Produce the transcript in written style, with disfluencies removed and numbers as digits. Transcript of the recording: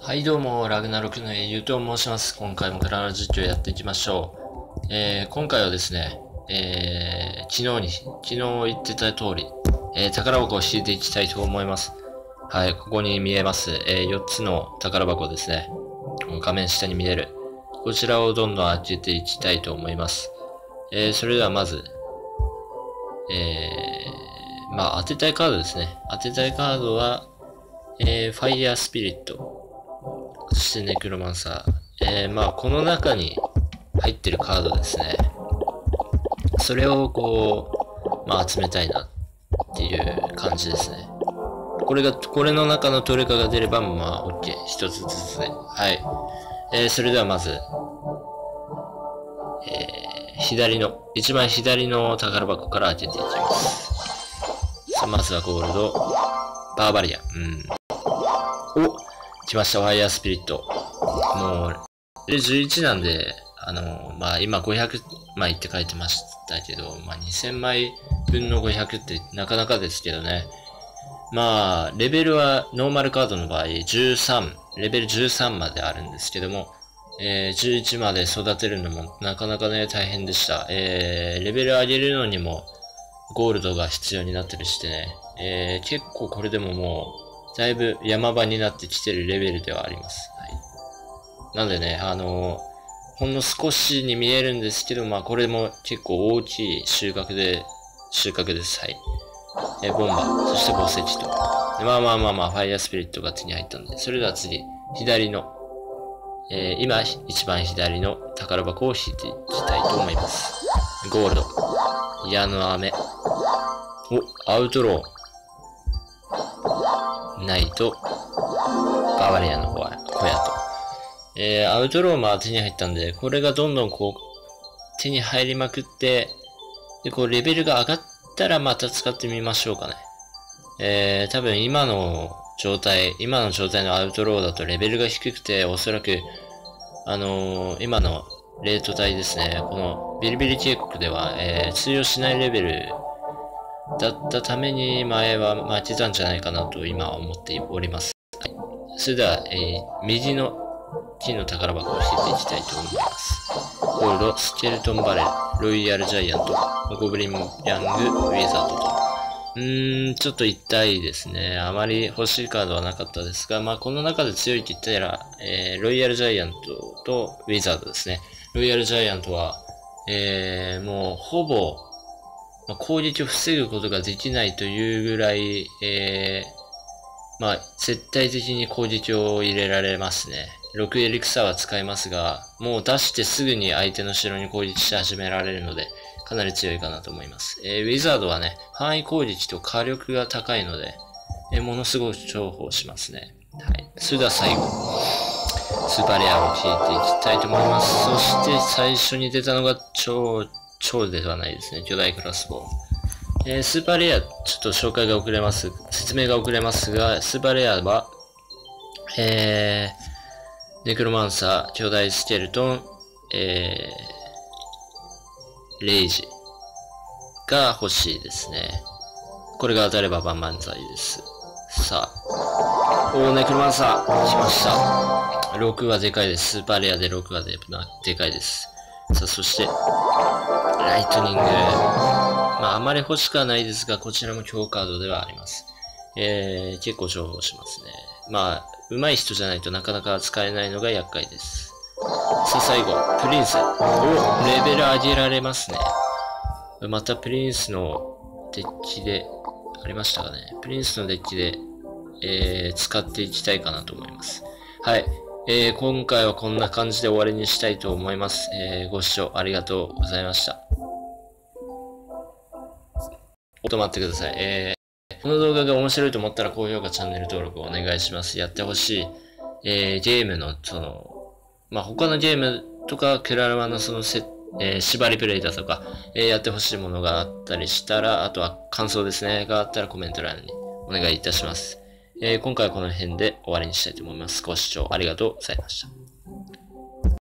はい、どうも、ラグナロクの英雄と申します。今回もクララ実況やっていきましょう。今回はですね、昨日言ってた通り、宝箱を引いていきたいと思います。はい、ここに見えます、4つの宝箱ですね。画面下に見える。こちらをどんどん開けていきたいと思います。それではまず、当てたいカードですね。当てたいカードは、ファイヤースピリット。そしてネクロマンサー。この中に入ってるカードですね。それを集めたいなっていう感じですね。これの中のどれかが出れば、OK。一つずつで。はい。それではまず、一番左の宝箱から開けていきます。さあ、まずはゴールド、バーバリアン。来ました、ファイヤースピリット。もう、レ11なんで、今500枚って書いてましたけど、2000枚分の500ってなかなかですけどね。レベルはノーマルカードの場合、レベル13まであるんですけども、11まで育てるのもなかなかね、大変でした。レベル上げるのにも、ゴールドが必要になってるしてね。結構これでももう、だいぶ山場になってきてるレベルではあります。はい。なんでね、ほんの少しに見えるんですけど、これも結構大きい収穫です。はい。ボンバー、そして宝石と。ファイヤースピリットが手に入ったんで、それでは次、左の、今、一番左の宝箱を引いていきたいと思います。ゴールド、矢の雨、アウトロー、ナイト、バーバリアンの小屋と。アウトローも手に入ったんで、これがどんどん手に入りまくって、で、レベルが上がったらまた使ってみましょうかね。多分今の状態のアウトローだとレベルが低くて、おそらく、今のレート帯ですね、このビリビリ渓谷では、通用しないレベルだったために前は負けたんじゃないかなと今は思っております。はい、それでは、右の金の宝箱を引いていきたいと思います。ゴールド、スケルトンバレル、ロイヤルジャイアント、ゴブリンヤング、ウィザードと。ちょっと痛いですね。あまり欲しいカードはなかったですが、この中で強いって言ったら、ロイヤルジャイアントとウィザードですね。ロイヤルジャイアントは、もうほぼ、攻撃を防ぐことができないというぐらい、絶対的に攻撃を入れられますね。6エリクサーは使えますが、もう出してすぐに相手の城に攻撃し始められるので、かなり強いかなと思います。ウィザードはね、範囲攻撃と火力が高いので、ものすごく重宝しますね。はい。それでは最後、スーパーレアを引いていきたいと思います。そして最初に出たのが超ではないですね。巨大クラスボウ。スーパーレア、ちょっと紹介が遅れます。説明が遅れますが、スーパーレアは、ネクロマンサー、巨大スケルトン、レイジが欲しいですね。これが当たれば万々歳です。さあ。ネクロマンサー、来ました。6はでかいです。スーパーレアで6はでかいです。さあ、そして、ライトニング。あまり欲しくはないですが、こちらも強カードではあります。結構重宝しますね。上手い人じゃないとなかなか使えないのが厄介です。さあ、最後、プリンス。レベル上げられますね。またプリンスのデッキで、ありましたかね。プリンスのデッキで、使っていきたいかなと思います。はい。今回はこんな感じで終わりにしたいと思います。ご視聴ありがとうございました。待ってください。この動画が面白いと思ったら高評価、チャンネル登録をお願いします。やってほしい、ゲームの、他のゲームとか、クラロワの縛りプレイだとか、やってほしいものがあったりしたら、あとは感想ですね、があったらコメント欄にお願いいたします。今回はこの辺で終わりにしたいと思います。ご視聴ありがとうございました。